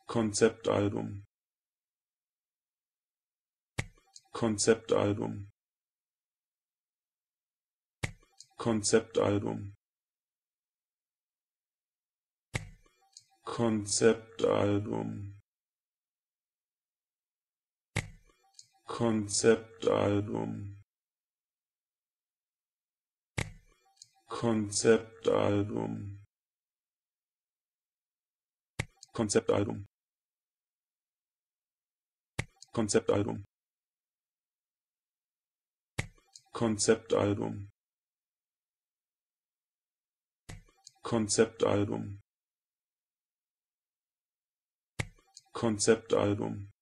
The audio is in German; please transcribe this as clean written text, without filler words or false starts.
Konzeptalbum, Konzeptalbum, Konzeptalbum, Konzeptalbum, Konzeptalbum, Konzeptalbum, Konzeptalbum, Konzeptalbum, Konzeptalbum, Konzeptalbum, Konzeptalbum,